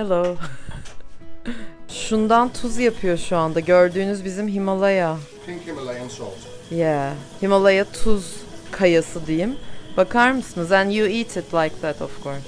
Hello. Şundan tuz yapıyor şu anda. Gördüğünüz bizim Himalaya. Pink Himalayan salt. Yeah. Himalaya tuz kayası diyeyim. Bakar mısınız? And you eat it like that of course.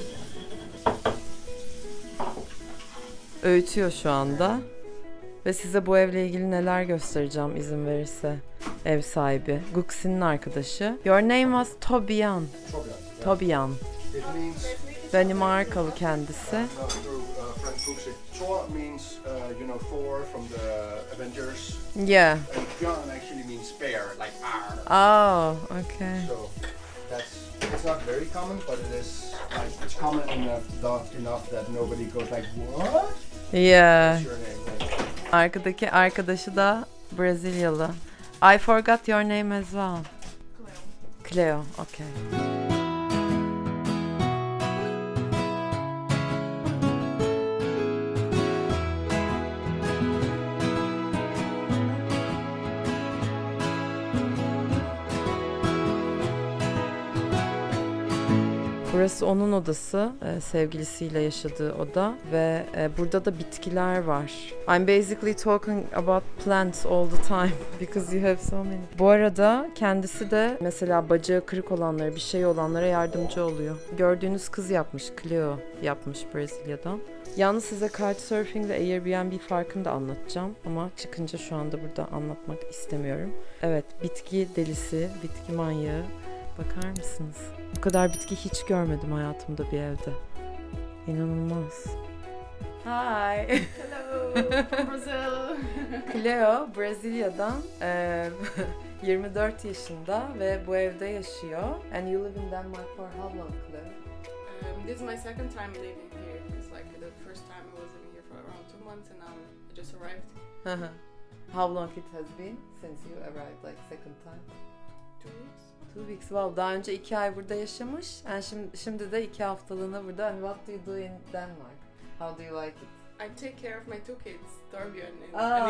Öğütüyor şu anda. Ve size bu evle ilgili neler göstereceğim izin verirse ev sahibi. Guxi'nin arkadaşı. Your name was Tobian. Tobian. It means Danimarkalı kendisi. through Frank Fuchs. Thor means Thor from the Avengers. Yeah. And Björn actually means bear, like R. Oh, okay. So it's not very common, but it is like it's common enough that nobody goes like what? Yeah. What's your name? Like, Arkadaki arkadaşı da Brezilyalı. I forgot your name as well. Cleo. Okay. Burası onun odası, sevgilisiyle yaşadığı oda ve burada da bitkiler var. I'm basically talking about plants all the time because you have so many. Bu arada kendisi de mesela bacağı kırık olanlara, bir şey olanlara yardımcı oluyor. Gördüğünüz kız yapmış, Cleo yapmış Brezilya'dan. Yalnız size Couchsurfing ve Airbnb farkını da anlatacağım ama çıkınca şu anda burada anlatmak istemiyorum. Evet, bitki delisi, bitki manyağı. Bakar mısınız? Bu kadar bitki hiç görmedim hayatımda bir evde. İnanılmaz. Hi. Hello from Brazil. Cleo, Brezilya'dan 24 yaşında ve bu evde yaşıyor. And you live in Denmark for how long, Cleo? This is my second time living here. It's like the first time I was living here for around 2 months and now I just arrived. How long it has been since you arrived, like second time? 2 weeks. 2 weeks. Wow, daha önce 2 ay burada yaşamış. And şimdi de 2 haftalığına burada. And what do you do in Denmark? How do you like it? I take care of my 2 kids, Torbjörn and Aa.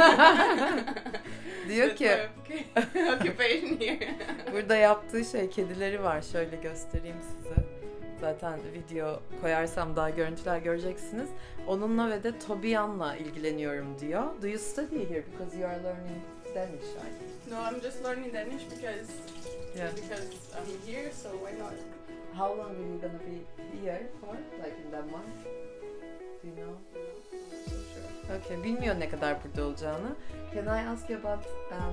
Anita. Diyor That's ki my occupation here. burada yaptığı şey, kedileri var. Şöyle göstereyim size. Zaten video koyarsam daha görüntüler göreceksiniz. Onunla ve de Tobian'la ilgileniyorum diyor. Do you study here because you are learning Danish, right? No, I'm just learning Danish because Yeah. I'm here, so why not? How long are you gonna be here for? Like in Denmark? Do you know? I'm not so sure. Okay, bilmiyor ne kadar burada olacağını. Can I ask you about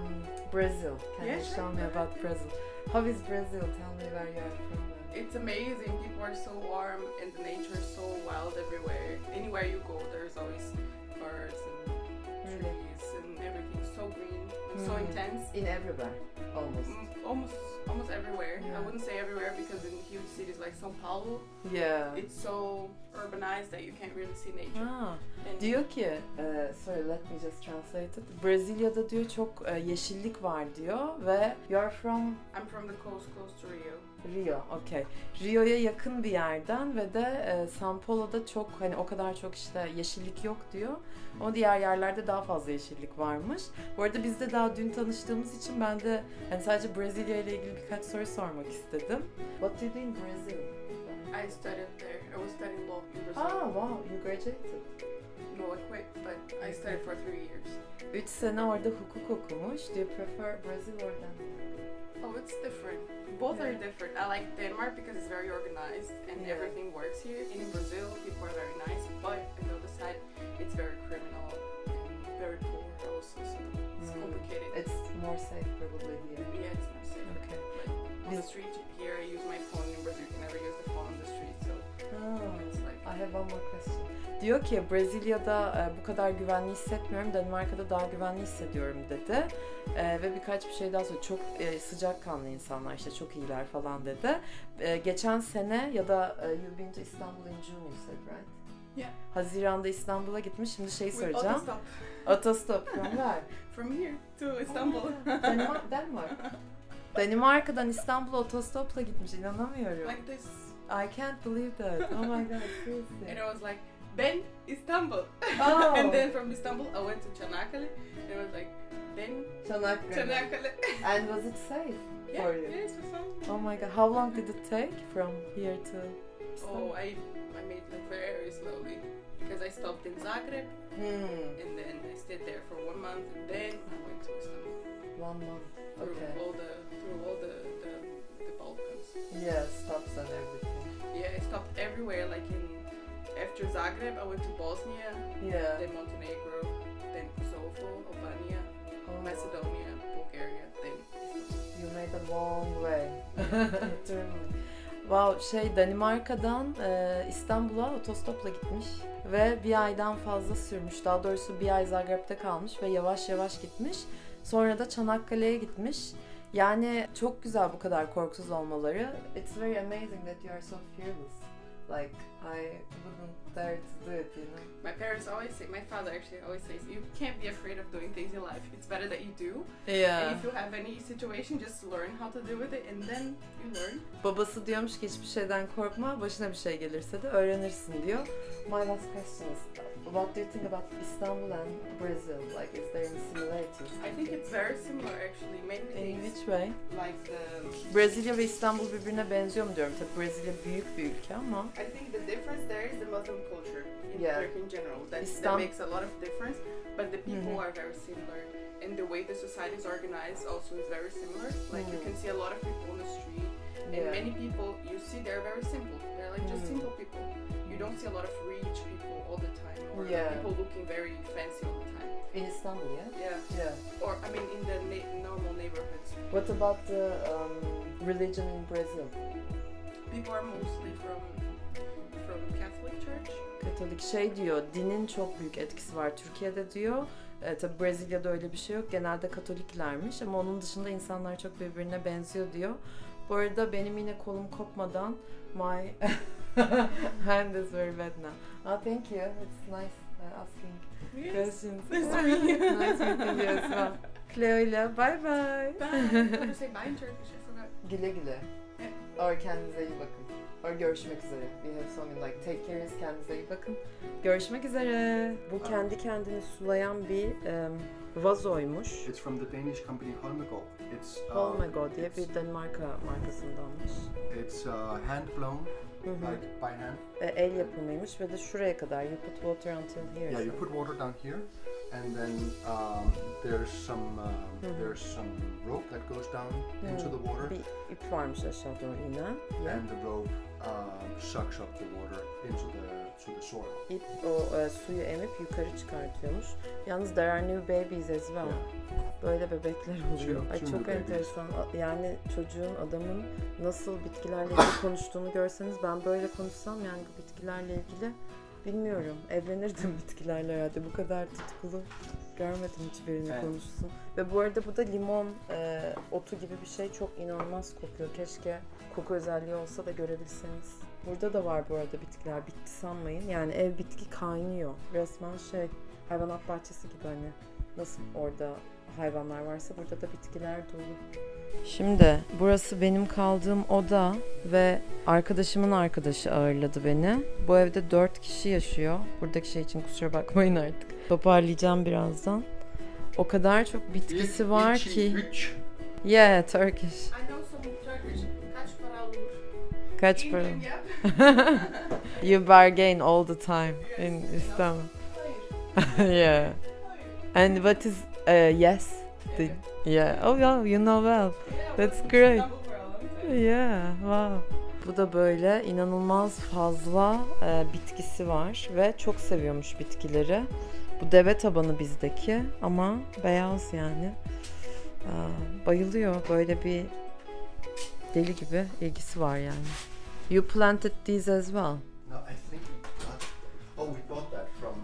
Brazil? Can Yeah, you sure. show me about Brazil? How is Brazil? Tell me where you are from. It's amazing. People are so warm and the nature is so wild everywhere. Anywhere you go, there's always birds and trees and everything so green and so intense. In everywhere, almost. Almost everywhere. Yeah. I wouldn't say everywhere because in huge cities like São Paulo, Yeah. it's so urbanized that you can't really see nature. Ah, And diyor ki, sorry let me just translate it. Brezilya'da diyor çok yeşillik var diyor ve you're from I'm from the coast close to Rio. Rio, okay. Rio'ya yakın bir yerden ve de São Paulo'da çok hani o kadar çok işte yeşillik yok diyor. Ama diğer yerlerde daha fazla yeşillik varmış. Bu arada biz de daha dün tanıştığımız için ben de hani sadece Brezilya ile ilgili birkaç soru sormak istedim. What do you do in Brazil? I studied there. I was studying law in Brazil. Ah, wow, you graduated. No, I quit, but I studied for 3 years. 3 sene orada hukuk okumuş. Do you prefer Brazil or Denmark? Oh, it's different. Both are different. I like Denmark because it's very organized and Yeah. everything works here. And in Brazil, people are very nice, but on the other side, it's very criminal and very poor also. So it's complicated. It's more safe probably here. Yeah, it's more safe. Okay. Like, on the street here, I use my phone. In Brazil, you can never use the phone on the street. So it's like I have one more question. Diyor ki Brezilya'da bu kadar güvenli hissetmiyorum, Danimarka'da daha güvenli hissediyorum dedi. Ve birkaç bir şey daha söyledi. Çok sıcakkanlı insanlar işte çok iyiler falan dedi. Geçen sene ya da you've been to Istanbul in June you said right? Yeah. Haziran'da İstanbul'a gitmiş. Şimdi şey with soracağım. autostop Otostop from where? from here to Istanbul. Denmark. Danimarka'dan İstanbul'a otostopla gitmiş. İnanamıyorum. Like this. I can't believe that. Oh my god, seriously. And I was like, then Istanbul. Oh. And then from Istanbul, I went to Çanakkale. And it was like, then Çanakkale. And was it safe Yeah, for you? yeah, it was fun. Oh my god, how long did it take from here to Istanbul? Oh, I made like very slowly. because I stopped in Zagreb and then I stayed there for 1 month and then I went to Istanbul. 1 month. Through Okay. all the Balkans. Yeah, stops and everything. Yeah, I stopped everywhere. Like after Zagreb, I went to Bosnia, Yeah. then Montenegro, then Kosovo, Albania, Macedonia, Bulgaria, then Istanbul. You made a long way. Wow, Danimarka'dan İstanbul'a otostopla gitmiş ve bir aydan fazla sürmüş. Daha doğrusu bir ay Zagreb'de kalmış ve yavaş yavaş gitmiş. Sonra da Çanakkale'ye gitmiş. Yani çok güzel bu kadar korkusuz olmaları. It's very amazing that you are so fearless. Like, I wouldn't dare to do it, you know. My parents always say, my father actually always says, you can't be afraid of doing things in life. It's better that you do. Yeah. And if you have any situation, just learn how to deal with it and then you learn. Babası diyormuş ki hiçbir şeyden korkma, başına bir şey gelirse de öğrenirsin diyor. My last question is, what do you think about Istanbul and Brazil? Like, is there any similarities? I think it's very similar actually. Many In things which way? like the... Brezilya ve İstanbul birbirine benziyor mu diyorum. Tabii Brezilya büyük bir ülke ama. I think the difference there is the Muslim culture in Yeah. Turkey in general. That Islam- makes a lot of difference. But the people Mhm. are very similar. And the way the society is organized also is very similar. Like you can see a lot of people on the street. And Yeah. many people you see they're very simple. They're like just simple people. You don't see a lot of rich people all the time. Or Yeah. people looking very fancy all the time. In Istanbul, yeah? Yeah. Yeah. Or I mean in the normal neighborhoods. What about the religion in Brazil? People are mostly from Catholic Church. Katolik diyor, dinin çok büyük etkisi var Türkiye'de diyor. Tabii Brezilya'da öyle bir şey yok. Genelde Katoliklermiş ama onun dışında insanlar çok birbirine benziyor diyor. Bu arada benim yine kolum kopmadan my hand is very bad now. Oh, thank you. It's nice asking questions. Nice to meet you. Nice meeting you as well. Cleo ile bye bye. Bye. How to say bye in Turkish? I forgot. Güle güle. Or kendinize iyi bakın. Or görüşmek üzere. We have something like take care, kendinize iyi bakın. Görüşmek üzere. Bu kendi kendini sulayan bir vazoymuş. It's from the Danish company Holmegård. It's Oh my god diye bir Danimarka markasındanmış. It's hand blown, like by hand. El yapımıymış ve de şuraya kadar. You put water until here. Yeah, you put water down here, and then there's some rope that goes down into the water, Bir ip varmış aşağı doğru inen. Yeah. and the rope sucks up the water into the soil. İp o suyu emip yukarı çıkartıyormuş. Yalnız there are new babies as well. Yeah. Böyle bebekler oluyor. Two Ay çok new babies. enteresan. Yani çocuğun, adamın nasıl bitkilerle ilgili konuştuğunu görseniz ben böyle konuşsam yani bu bitkilerle ilgili bilmiyorum. Evlenirdim bitkilerle herhalde. Bu kadar tutkulu görmedim hiçbirini Evet. konuşsun. Ve bu arada bu da limon otu gibi bir şey. Çok inanılmaz kokuyor. Keşke koku özelliği olsa da görebilseniz. Burada da var bu arada bitkiler. Bitti sanmayın. Yani ev bitki kaynıyor. Resmen hayvanat bahçesi gibi hani. Nasıl orada hayvanlar varsa burada da bitkiler dolu. Şimdi burası benim kaldığım oda ve arkadaşımın arkadaşı ağırladı beni. Bu evde 4 kişi yaşıyor. Buradaki şey için kusura bakmayın artık. Toparlayacağım birazdan. O kadar çok bitkisi var ki. Yeah, Turkish. I know some Turkish. Kaç para olur? Kaç para? İndirim yap. You bargain all the time in Istanbul. Hayır. Yeah. And what is yes? Evet. Yeah. Oh yeah, you know well. Yeah, That's well, great. İstanbul for a long time. Yeah, wow. Bu da böyle inanılmaz fazla bitkisi var ve çok seviyormuş bitkileri. Bu deve tabanı bizdeki ama beyaz yani. Bayılıyor, böyle bir deli gibi ilgisi var yani. You planted these as well? No, I think we bought that from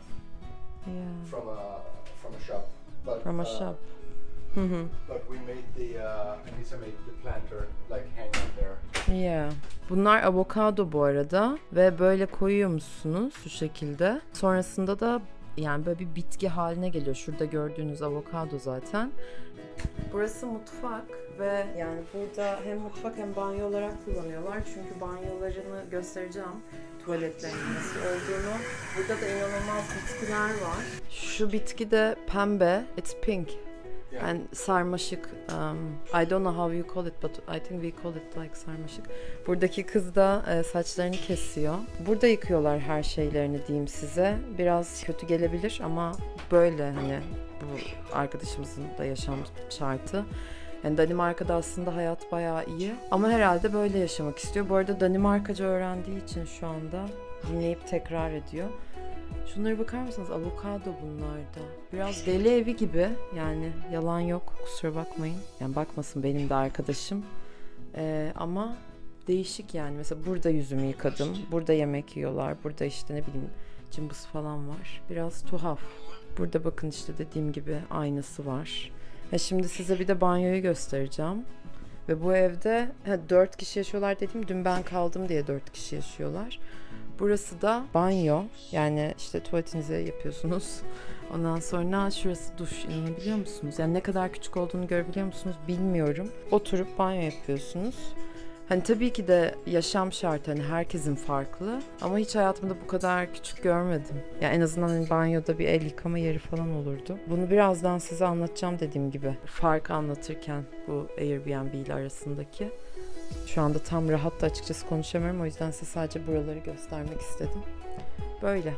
Yeah. from a shop. But, From a shop. But we made Anissa made the planter like hang on there. Yeah. Bunlar avokado bu arada ve böyle koyuyormuşsunuz şu şekilde. Sonrasında da yani böyle bir bitki haline geliyor. Şurada gördüğünüz avokado zaten. Burası mutfak ve yani burada hem mutfak hem banyo olarak kullanıyorlar. Çünkü banyolarını göstereceğim. Tuvaletlerinin nasıl olduğunu. Burada da inanılmaz bitkiler var. Şu bitki de pembe. It's pink. Yeah. And sarmaşık, I don't know how you call it, but I think we call it like sarmaşık. Buradaki kız da saçlarını kesiyor. Burada yıkıyorlar her şeylerini diyeyim size. Biraz kötü gelebilir ama böyle hani bu arkadaşımızın da yaşam şartı. Yani Danimarka'da aslında hayat bayağı iyi ama herhalde böyle yaşamak istiyor. Bu arada Danimarkaca öğrendiği için şu anda dinleyip tekrar ediyor. Şunlara bakar mısınız? Avokado bunlar da. Biraz deli evi gibi. Yani yalan yok. Kusura bakmayın. Yani bakmasın benim de arkadaşım. Ama değişik yani. Mesela burada yüzümü yıkadım. Burada yemek yiyorlar. Burada işte ne bileyim cımbız falan var. Biraz tuhaf. Burada bakın işte dediğim gibi aynası var. Şimdi size bir de banyoyu göstereceğim. Ve bu evde 4 kişi yaşıyorlar dediğim, dün ben kaldım diye 4 kişi yaşıyorlar. Burası da banyo. Yani işte tuvaletinizi yapıyorsunuz. Ondan sonra şurası duş. İnanabiliyor musunuz? Yani ne kadar küçük olduğunu görebiliyor musunuz bilmiyorum. Oturup banyo yapıyorsunuz. Hani tabii ki de yaşam şartı hani herkesin farklı. Ama hiç hayatımda bu kadar küçük görmedim. Yani en azından hani banyoda bir el yıkama yeri falan olurdu. Bunu birazdan size anlatacağım dediğim gibi. Farkı anlatırken bu Airbnb ile arasındaki. Şu anda tam rahat da açıkçası konuşamıyorum. O yüzden size sadece buraları göstermek istedim. Böyle.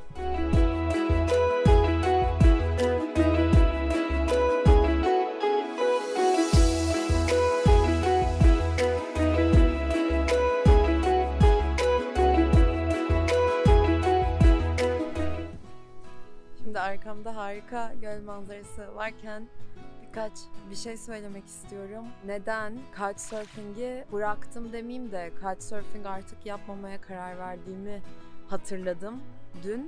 Şimdi arkamda harika göl manzarası varken bir şey söylemek istiyorum. Neden Couchsurfing'i bıraktım demeyeyim de Couchsurfing artık yapmamaya karar verdiğimi hatırladım dün.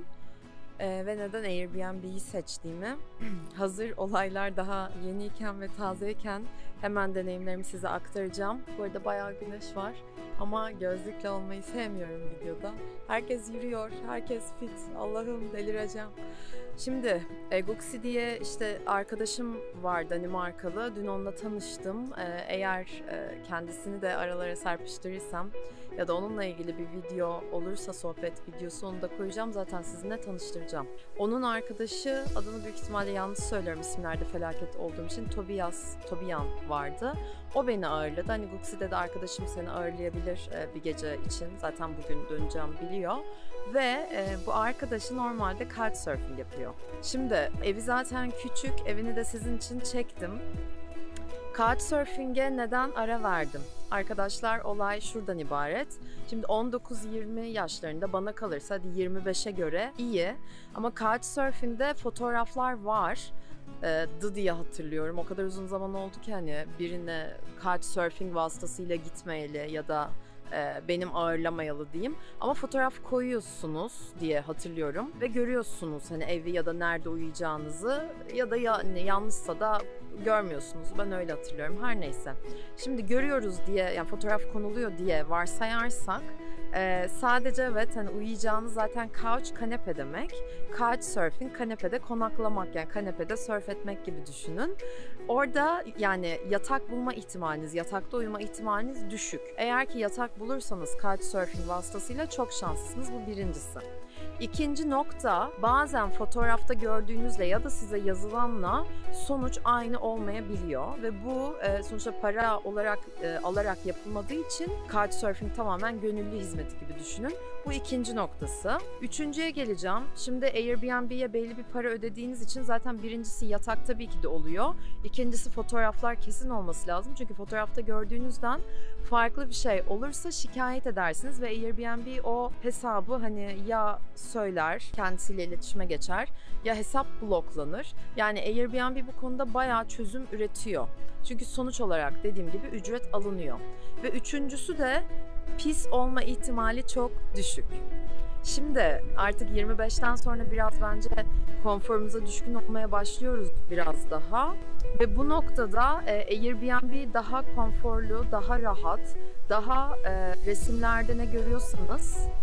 Ve neden Airbnb'yi seçtiğimi. Hazır olaylar daha yeniyken ve tazeyken hemen deneyimlerimi size aktaracağım. Bu arada bayağı güneş var ama gözlükle olmayı sevmiyorum videoda. Herkes yürüyor, herkes fit. Allah'ım delireceğim. Şimdi Guksi diye işte arkadaşım var Danimarkalı. Dün onunla tanıştım. Eğer kendisini de aralara serpiştirirsem ya da onunla ilgili bir video olursa, sohbet videosu, onu da koyacağım. Zaten sizinle tanıştıracağım. Onun arkadaşı, adını büyük ihtimalle yanlış söylüyorum isimlerde felaket olduğum için, Tobiyan vardı. O beni ağırladı. Hani Guksi dedi arkadaşım seni ağırlayabilir bir gece için. Zaten bugün döneceğim biliyor. Ve bu arkadaşı normalde Couchsurfing yapıyor. Şimdi evi zaten küçük. Evini de sizin için çektim. Couchsurfing'e neden ara verdim? Arkadaşlar olay şuradan ibaret. Şimdi 19-20 yaşlarında bana kalırsa hadi 25'e göre iyi. Ama Couchsurfing'de fotoğraflar var. Diye hatırlıyorum. O kadar uzun zaman oldu ki hani birine Couchsurfing vasıtasıyla gitmeyeli ya da benim ağırlamayalı diyeyim. Ama fotoğraf koyuyorsunuz diye hatırlıyorum ve görüyorsunuz hani evi ya da nerede uyuyacağınızı ya da yanlışsa da görmüyorsunuz. Ben öyle hatırlıyorum. Her neyse. Şimdi görüyoruz diye, yani fotoğraf konuluyor diye varsayarsak sadece evet hani uyuyacağınız zaten couch kanepe demek. Couchsurfing kanepede konaklamak, yani kanepede surf etmek gibi düşünün. Orada yani yatak bulma ihtimaliniz, yatakta uyuma ihtimaliniz düşük. Eğer ki yatak bulursanız Couchsurfing vasıtasıyla çok şanslısınız. Bu birincisi. İkinci nokta, bazen fotoğrafta gördüğünüzle ya da size yazılanla sonuç aynı olmayabiliyor ve bu sonuçta para olarak alarak yapılmadığı için Couchsurfing tamamen gönüllü hizmeti gibi düşünün. Bu ikinci noktası. Üçüncüye geleceğim. Şimdi Airbnb'ye belli bir para ödediğiniz için zaten birincisi yatak tabii ki de oluyor. İkincisi fotoğraflar kesin olması lazım. Çünkü fotoğrafta gördüğünüzden farklı bir şey olursa şikayet edersiniz ve Airbnb o hesabı hani ya söyler, kendisiyle iletişime geçer ya hesap bloklanır. Yani Airbnb bu konuda bayağı çözüm üretiyor. Çünkü sonuç olarak dediğim gibi ücret alınıyor. Ve üçüncüsü de pis olma ihtimali çok düşük. Şimdi artık 25'ten sonra biraz bence konforumuza düşkün olmaya başlıyoruz biraz daha. Ve bu noktada Airbnb daha konforlu, daha rahat, daha resimlerde ne görüyorsanız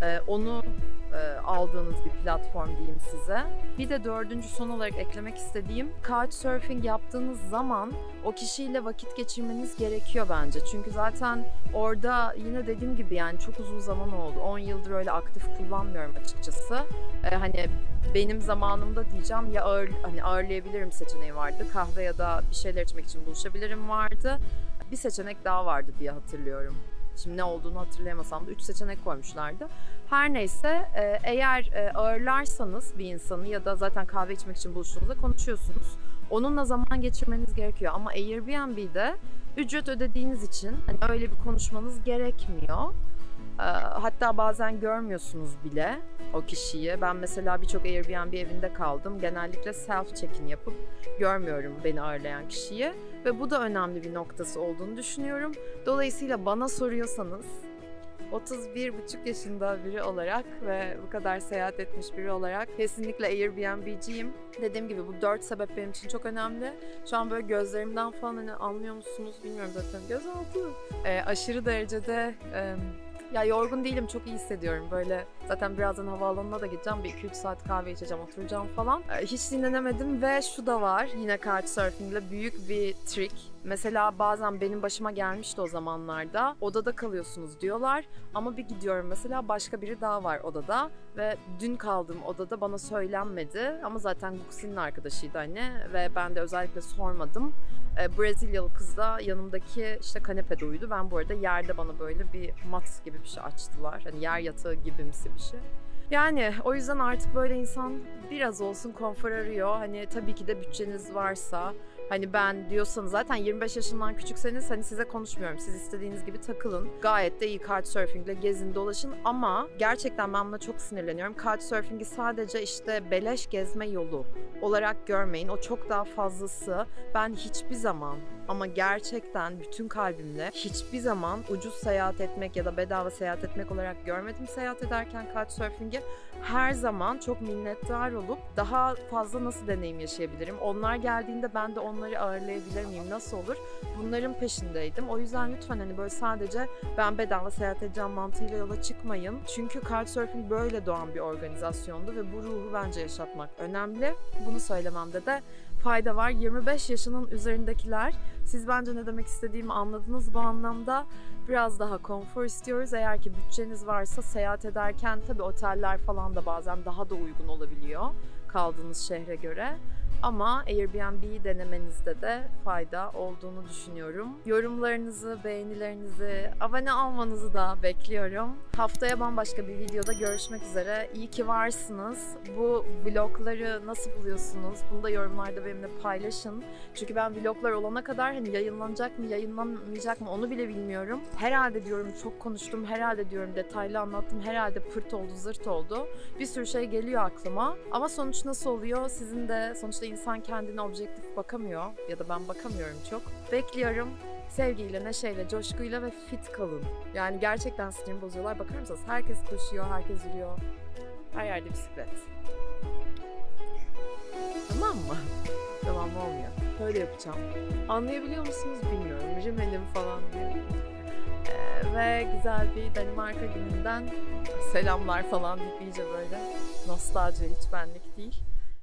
Onu aldığınız bir platform diyeyim size. Bir de dördüncü son olarak eklemek istediğim, Couchsurfing yaptığınız zaman o kişiyle vakit geçirmeniz gerekiyor bence. Çünkü zaten orada yine dediğim gibi yani çok uzun zaman oldu. 10 yıldır öyle aktif kullanmıyorum açıkçası. Hani benim zamanımda diyeceğim ya hani ağırlayabilirim seçeneği vardı. Kahve ya da bir şeyler içmek için buluşabilirim vardı. Bir seçenek daha vardı diye hatırlıyorum. Şimdi ne olduğunu hatırlayamasam da 3 seçenek koymuşlardı. Her neyse eğer ağırlarsanız bir insanı ya da zaten kahve içmek için buluştuğunuzda konuşuyorsunuz. Onunla zaman geçirmeniz gerekiyor ama Airbnb'de ücret ödediğiniz için hani öyle bir konuşmanız gerekmiyor. Hatta bazen görmüyorsunuz bile o kişiyi. Ben mesela birçok Airbnb evinde kaldım. Genellikle self check-in yapıp görmüyorum beni ağırlayan kişiyi. Ve bu da önemli bir noktası olduğunu düşünüyorum. Dolayısıyla bana soruyorsanız 31,5 yaşında biri olarak ve bu kadar seyahat etmiş biri olarak kesinlikle Airbnb'ciyim. Dediğim gibi bu 4 sebep benim için çok önemli. Şu an böyle gözlerimden falan hani anlıyor musunuz bilmiyorum zaten gözaltı. Aşırı derecede ya yorgun değilim, çok iyi hissediyorum. Böyle zaten birazdan havaalanına da gideceğim. Bir 2-3 saat kahve içeceğim, oturacağım falan. Hiç dinlenemedim ve şu da var. Yine Couchsurfing'le büyük bir trik. Mesela bazen benim başıma gelmişti o zamanlarda. Odada kalıyorsunuz diyorlar. Ama bir gidiyorum mesela başka biri daha var odada. Ve dün kaldığım odada bana söylenmedi. Ama zaten Guxi'nin arkadaşıydı hani. Ve ben de özellikle sormadım. Brezilyalı kız da yanımdaki işte kanepede uyudu. Ben bu arada yerde bana böyle bir mat gibi bir şey açtılar. Hani yer yatağı gibimsi bir şey. Yani o yüzden artık böyle insan biraz olsun konfor arıyor. Hani tabii ki de bütçeniz varsa, hani ben diyorsanız zaten 25 yaşından küçükseniz hani size konuşmuyorum. Siz istediğiniz gibi takılın. Gayet de iyi Couchsurfing'le gezin dolaşın ama gerçekten ben buna çok sinirleniyorum. Couchsurfing'i sadece işte beleş gezme yolu olarak görmeyin. O çok daha fazlası. Ben hiçbir zaman ama gerçekten bütün kalbimle hiçbir zaman ucuz seyahat etmek ya da bedava seyahat etmek olarak görmedim seyahat ederken Couchsurfing'i. Her zaman çok minnettar olup daha fazla nasıl deneyim yaşayabilirim? Onlar geldiğinde ben de onları ağırlayabilir miyim? Nasıl olur? Bunların peşindeydim. O yüzden lütfen hani böyle sadece ben bedava seyahat edeceğim mantığıyla yola çıkmayın. Çünkü Couchsurfing böyle doğan bir organizasyondu ve bu ruhu bence yaşatmak önemli. Bunu söylememde de fayda var. 25 yaşının üzerindekiler, siz bence ne demek istediğimi anladınız bu anlamda. Biraz daha konfor istiyoruz. Eğer ki bütçeniz varsa seyahat ederken tabii oteller falan da bazen daha da uygun olabiliyor kaldığınız şehre göre. Ama Airbnb'yi denemenizde de fayda olduğunu düşünüyorum. Yorumlarınızı, beğenilerinizi, abone olmanızı da bekliyorum. Haftaya bambaşka bir videoda görüşmek üzere. İyi ki varsınız. Bu vlogları nasıl buluyorsunuz? Bunu da yorumlarda benimle paylaşın. Çünkü ben vloglar olana kadar hani yayınlanacak mı, yayınlanmayacak mı onu bile bilmiyorum. Herhalde diyorum çok konuştum, herhalde diyorum detaylı anlattım, herhalde pırt oldu, zırt oldu. Bir sürü şey geliyor aklıma. Ama sonuç nasıl oluyor? Sizin de sonuçta insan kendine objektif bakamıyor ya da ben bakamıyorum çok. Bekliyorum. Sevgiyle, neşeyle, coşkuyla ve fit kalın. Yani gerçekten sinirimi bozuyorlar. Bakar mısınız? Herkes koşuyor, herkes yürüyor. Her yerde bisiklet. Tamam mı? Tamam olmuyor. Böyle yapacağım. Anlayabiliyor musunuz bilmiyorum. Rimelim falan diye. Ve güzel bir Danimarka gününden selamlar falan deyip iyice böyle nostalji, hiç benlik değil.